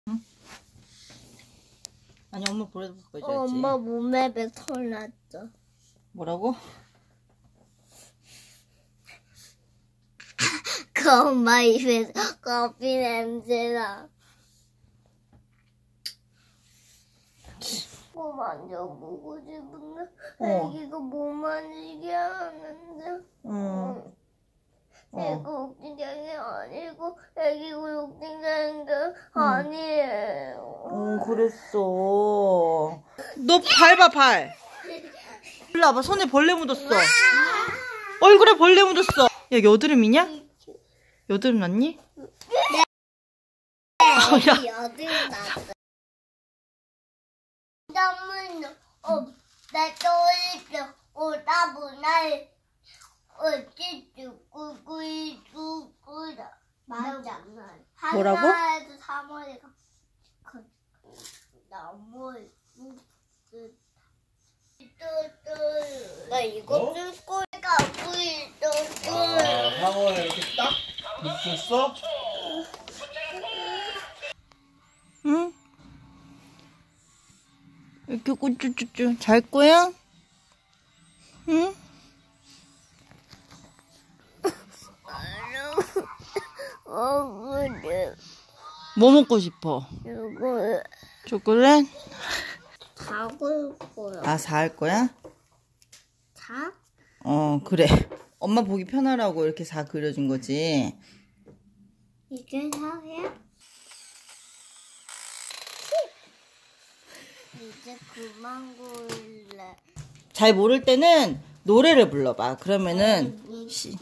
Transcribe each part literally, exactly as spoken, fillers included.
응? 아니 엄마 볼에도 바꿔줘야지. 어, 엄마 몸에 털 났어. 뭐라고? 그 엄마 입에서 커피 냄새나. 뭐 만져보고 싶은데 어. 애기가 못 만지게 하는데 응. 애가 욕진장이 아니고 애기가 욕진장인 게 아니에요. 응, 그랬어. 너 밟아, 발. 일로 와봐. 손에 벌레 묻었어. 얼굴에 벌레 묻었어. 야, 여드름이냐? 여드름 났니? 네. 어, 야. 여드름 났어. 땀은 어, 나 떠올려 오다 보나 어찌 죽고 구이 죽고다. 맞아. 뭐라고? 하늘에도 사머리가 너무 나 이거 어? 쓸 거니까 구이 죽고. 아, 상어에 이렇게 딱 붙였어? 응? 이렇게 꾸쭈쭈쭈. 잘 거야? 응? 어, 그래. 뭐 먹고 싶어? 이거 초콜릿? 자고 거야. 아, 사 할 거야? 자? 어, 그래. 엄마 보기 편하라고 이렇게 사 그려준 거지. 이게 사야? 이제 그만 고일래. 잘 모를 때는 노래를 불러봐. 그러면은 시...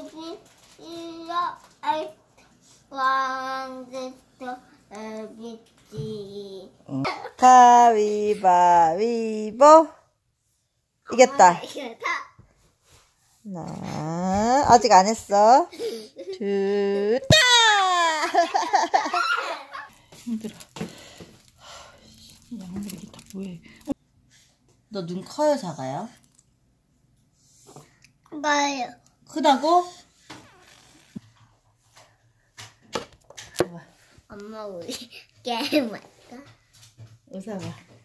어. 가위바위보. 이겼다. 나 아직 안 했어. 됐다. 힘들어. 양말이 다 뭐해? 너 눈 커요, 작아요? 봐요. 크다고? 엄마 우리 게임 할까? 웃어봐.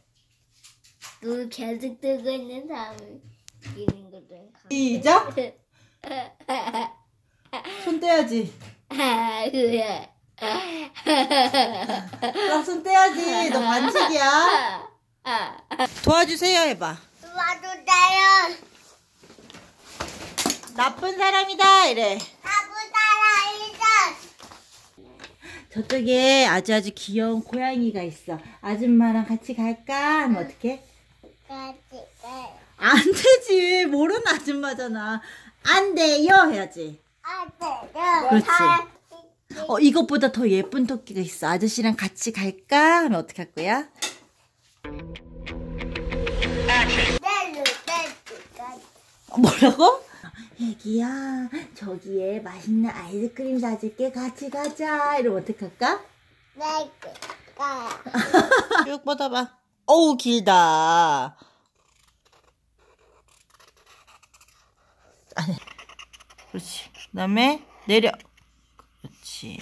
눈 계속 뜨고 있는 사람이 이기는 거든. 시작. 손 떼야지. 아 그래. 손 떼야지. 너 반칙이야. 도와주세요 해봐. 도와주세요. 나쁜 사람이다 이래. 나쁜 사람이다. 저쪽에 아주 아주 귀여운 고양이가 있어. 아줌마랑 같이 갈까? 하면 어떡해? 같이 가요. 안 되지. 모르는 아줌마잖아. 안 돼요 해야지. 안 돼요. 그렇지. 어, 이것보다 더 예쁜 토끼가 있어. 아저씨랑 같이 갈까? 하면 어떡할 거야? 어, 뭐라고? 애기야, 저기에 맛있는 아이스크림 사줄게. 같이 가자. 이러면 어떡할까? 네, 가요. 쭉 뻗어봐. 어우, 길다. 아니, 그렇지. 그 다음에 내려. 그렇지.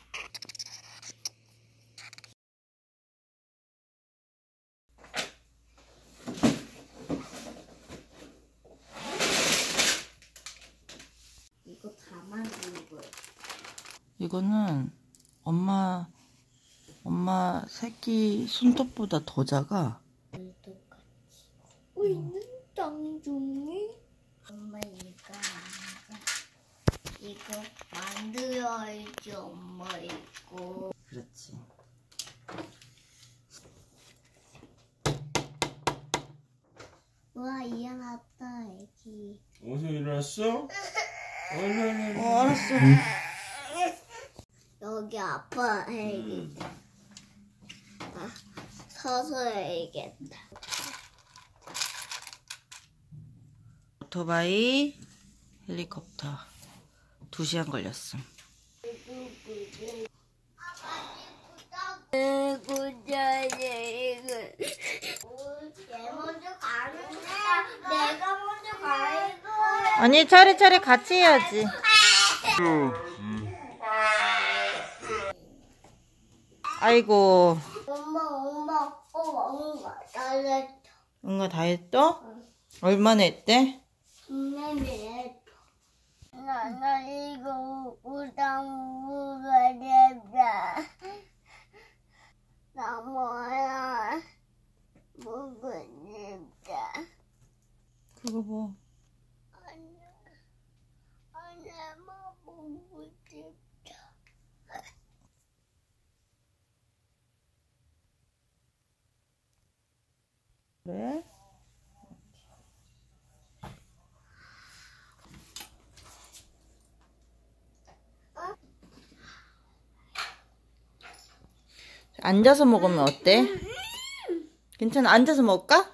이거 다 만드는 거야. 이거는 엄마 엄마 새끼 손톱보다 더 작아. 똑같이. 우리는 땅중이 엄마 이거 이거 만들어야지 엄마 이거. 그렇지. 와 일어났다 애기. 어디서 일어났어? 얼른 어, 알았어. 여기 아빠 해야겠다. 아, 서서 해야겠다. 오토바이, 헬리콥터. 두 시간 걸렸음. 먼저 가는데 내가 먼저 가야 아니, 차례차례 같이 해야지. 아이고. 엄마, 엄마, 엄마, 엄마, 잘했어. 응가 다 했어? 얼마나 했대? 분명히 나, 나 이거 우당 우가 됐다. 나 뭐야? 먹고 싶다. 그거 뭐. 아니, 아니, 뭐 먹고 싶다. 그래? 앉아서 먹으면 어때? 괜찮아? 앉아서 먹을까?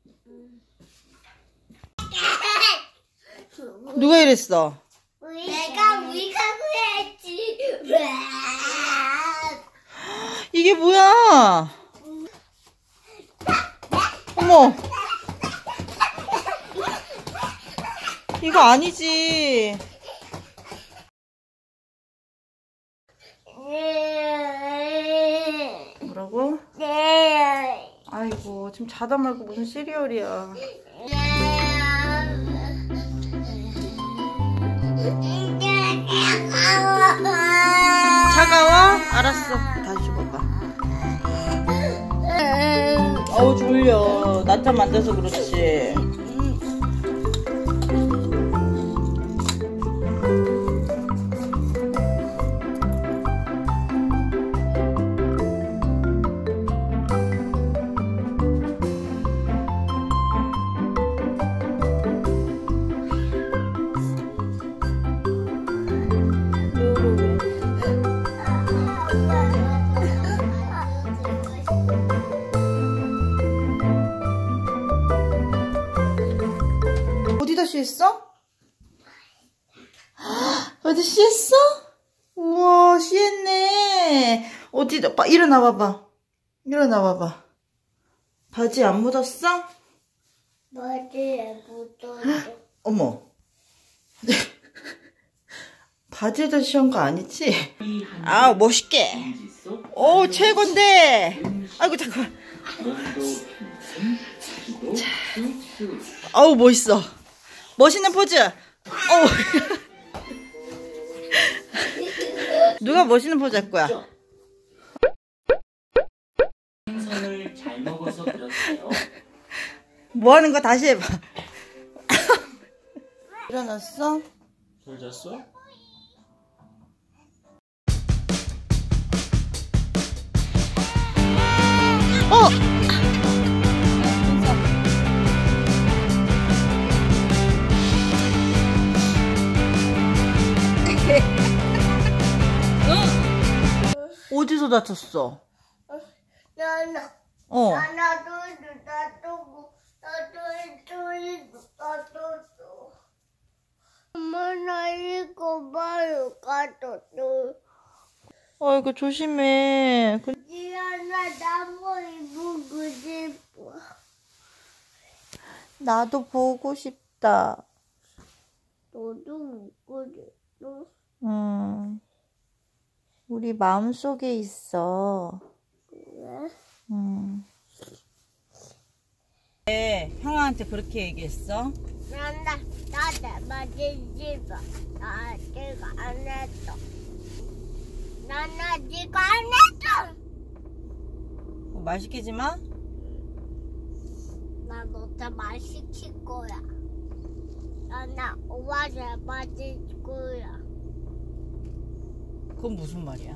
누가 이랬어? 내가 위가고 했지. 이게 뭐야? 어머, 이거 아니지. 뭐라고? 네. 아이고, 지금 자다 말고 무슨 시리얼이야. 차가워? 알았어. 다시 줘봐봐. 어우, 졸려. 낮잠 안 자서 그렇지. 어디다 쉬했어? 어디 쉬했어? 우와, 쉬했네. 어디다, 봐, 일어나 봐봐. 일어나 봐봐. 바지 안 묻었어? 머리에 묻었어. 어머. 바지에다 쉬운 거 아니지? 아, 멋있게. 오, 최고인데. 아이고, 잠깐만. 자. 어우, 멋있어. 멋있는 포즈. 어우. 누가 멋있는 포즈 할 거야? 생선을 잘 먹어서 그렇대요. 뭐 하는 거 다시 해봐. 일어났어? 잘 잤어? 어! 어디서 다쳤어? 나나, 어. 나나 또 나도 나도 또 나도 또. 엄마 나 이거 봐요, 가도 또. 아이고, 조심해. 그- 지연아 나무 입고 싶어. 나도 보고 싶다. 너도 먹고 싶어. 음. 우리 마음속에 있어. 그래? 음. 네, 형아한테 그렇게 얘기했어? 나나 나한테 맞은 집어. 나 아직 안 했어. 난 아직 안 했어. 뭐 말 시키지 마? 나 너한테 말 시킬 거야. 나나 오빠한테 맞을 거야. 그건 무슨 말이야?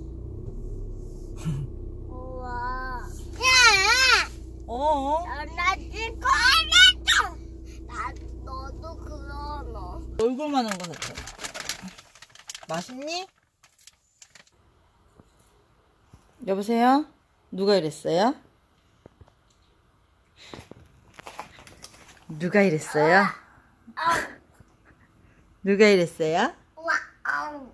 우와. 야! 어? 난 아직 안 했어. 나 너도 그러노. 얼굴만 한 거 같잖아. 맛있니? 여보세요? 누가 이랬어요? 누가 이랬어요? 누가 이랬어요? 우와. 아우.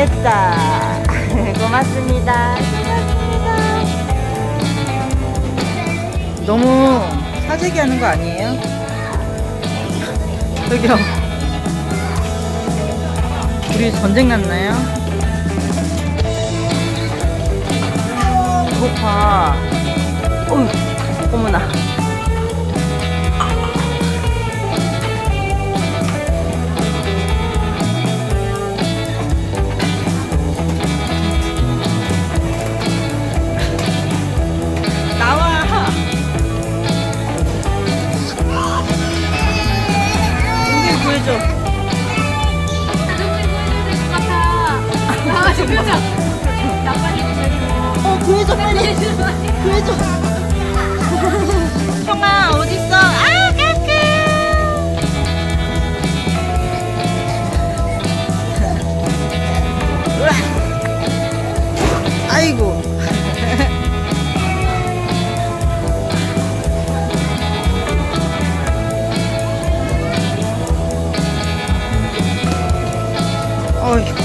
됐다. 고맙습니다. 고맙습니다. 너무 사재기 하는 거 아니에요? 저기요. 우리 전쟁 났나요? 이거 봐. 어휴, 어머나. 나와. 여기 구해줘. 어, 구해줘, 빨리. 구해줘. 형아, 어딨어? 아, 까꿍. 아이고. 어휴.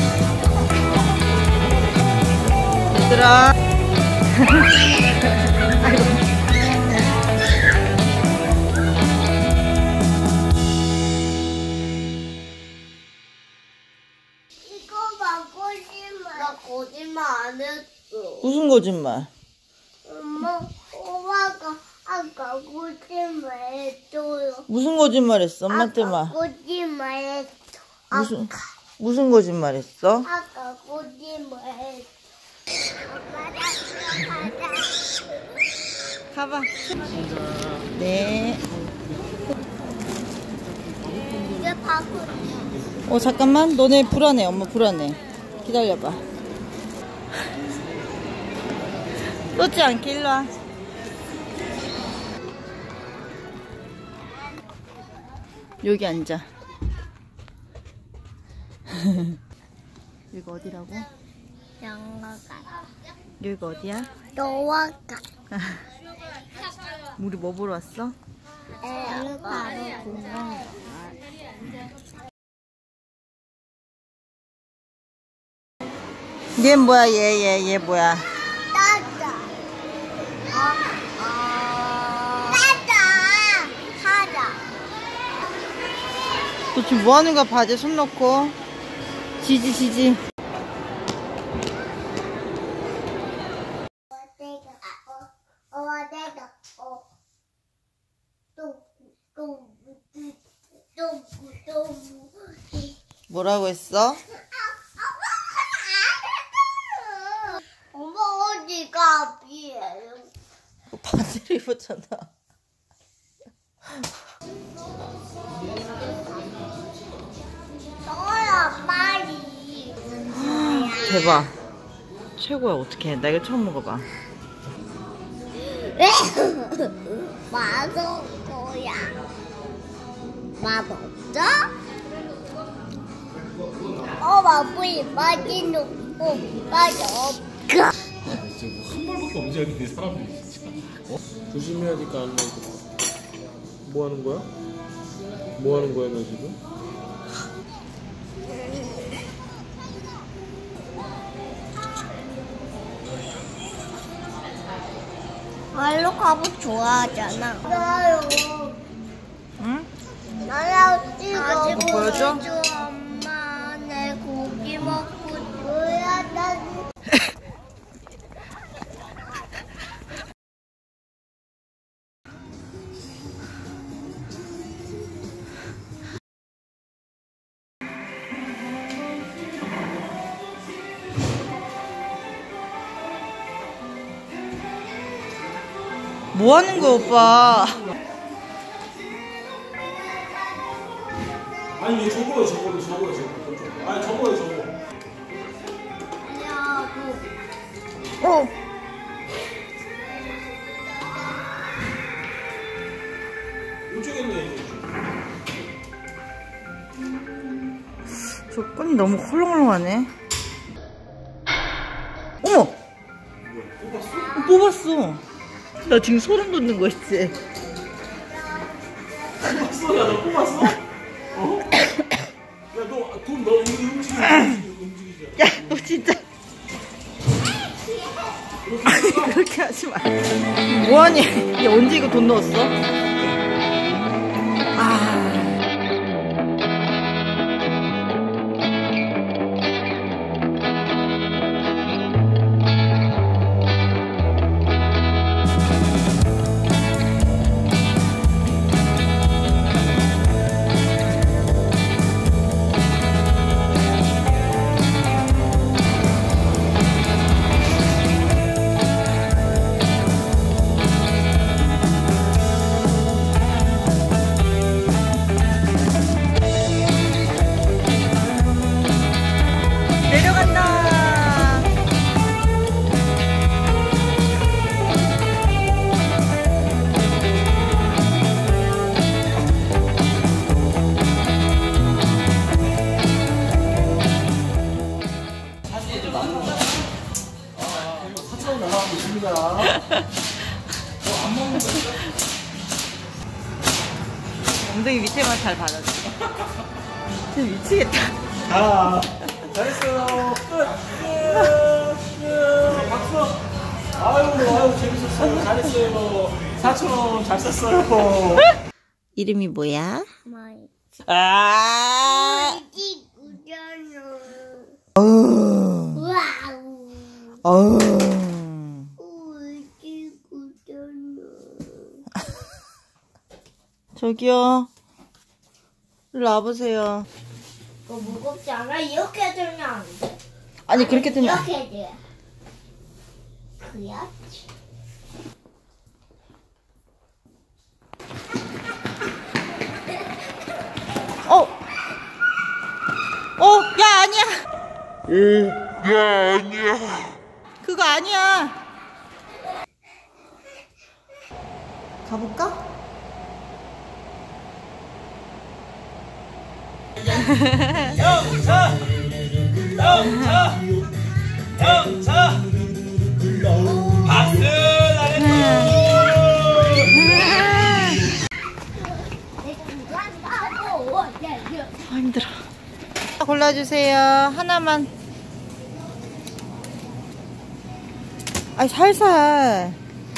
얘들아. 아이고. 이거 봐, 거짓말. 나 거짓말 안 했어. 무슨 거짓말? 엄마, 엄마가 아까 거짓말 했어요. 무슨 거짓말 했어? 엄마한테 아까 말. 거짓말 했어. 무슨, 무슨 거짓말 했어? 아까 거짓말 했어. 가봐. 네. 이게 바꾸. 어, 잠깐만. 너네 불안해. 엄마 불안해. 기다려봐. 쏟지 않게 일로 와. 여기 앉아. 여기가 어디라고? 영화가. 여기가 어디야? 너와가. 우리 뭐 보러 왔어? 영화로 공원. 얘 뭐야? 얘 얘 얘 뭐야? 따다. 어, 어. 따다. 사자. 너 지금 뭐 하는 거야? 바지에 손 넣고. 지지 지지. 내가 어, 어, 내가 어, 또, 또, 또, 또, 뭐라고 했어? 엄마 어디가 비에요? 바지를 입었잖아. 너야 빨리. 대박. 최고야. 어떡해. 나 이거 처음 먹어봐. 맛없을 거야. 맛없어? 어, 맛보이 맛있는 거 맛없어. 지금 한 발밖에 없는데 사람들이 진짜. 어? 조심해야 될까 안 나고. 뭐 하는 거야? 뭐 하는 거야 너 지금? 말로 가보 좋아하잖아. 나요. 응? 나야 이거 보여줘? 엄마 내 고기 먹고 줘야 나. 뭐 하는 거야, 오빠? 아니 얘 저거요 저거요 저거요 저거. 아니 저거요 저거. 야, 너. 어. 이쪽에 있네. 저 끈이 너무 헐렁헐렁하네. 어머! 뽑았어? 뽑았어. 나 지금 소름 돋는 거 있지? 뽑았어? 야 너 뽑았어? 어? 야 너 돈 너 움직이지 움직이지. 야, 너 진짜. 아니 그렇게 하지 마. 뭐하니? 얘 언제 이거 돈 넣었어? 아. 엉덩이 밑에만 잘 받아줘. 진짜 미치겠다. 아, 잘했어요. 끝. 끝. 끝. 박수. 아유, 아유, 재밌었어요. 잘했어요. 사천 원 잘 썼어요. 이름이 뭐야? 마이. 아. 우지 구전우. 어. 와우. 어. 우지 구전우. 저기요. 일로 와보세요. 그거 무겁지 않아? 이렇게 들면 안 돼. 아니 그렇게 되면 안- 이렇게 돼. 그야지. 어. 어, 야 아니야. 오, 야, 아니야. 그거 아니야. 가볼까? 영차! 영차! 영차! 박수! 아 힘들어. 골라주세요. 하나만. 아이 살살.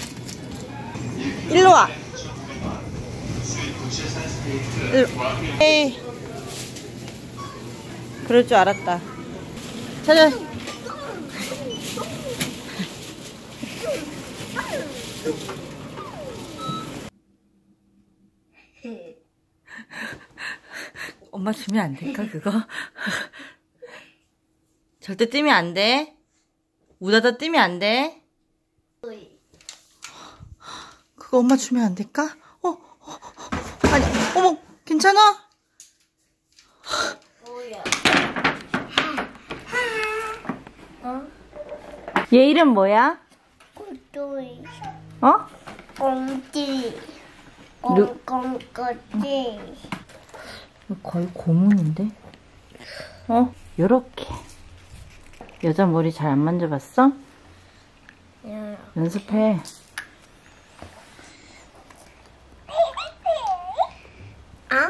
일로 와. 일로. 에이. 그럴 줄 알았다. 찾아. 엄마 주면 안 될까 그거? 절대 뛰면 안 돼. 우다다 뛰면 안 돼. 그거 엄마 주면 안 될까? 어, 어, 어. 아니, 어머, 괜찮아? 얘 이름 뭐야? 꼬뚜이. 어? 꽁지. 누- 꽁꽁꼬지. 거의 고문인데? 어? 요렇게. 여자 머리 잘 안 만져봤어? 연습해. 아?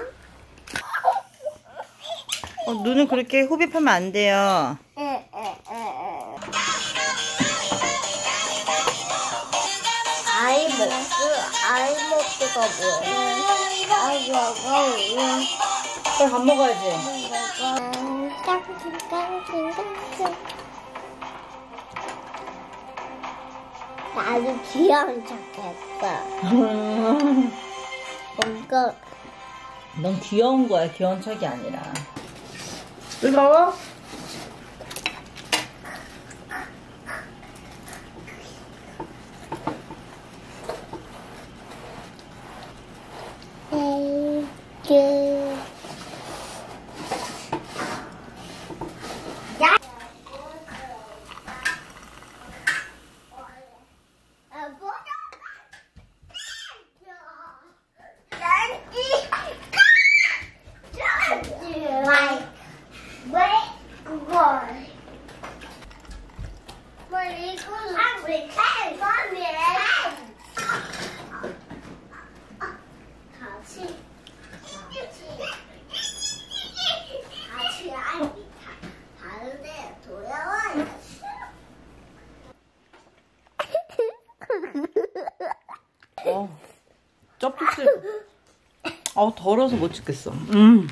어, 눈은 그렇게 호흡하면 안 돼요. 아이먹스? 아이먹스가 뭐야? 아이먹스. 빨리 밥 먹어야지. 나도 귀여운 척했어. 뭔가 넌 귀여운 거야, 귀여운 척이 아니라. 뜨거워? 에이그 야. 아, 뭐야? 왜? 쩝쩝대. 어 더러워서 못 찍겠어. 음.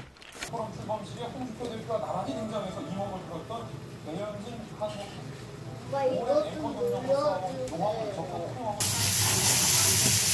엄마 이것도 눌러주세요.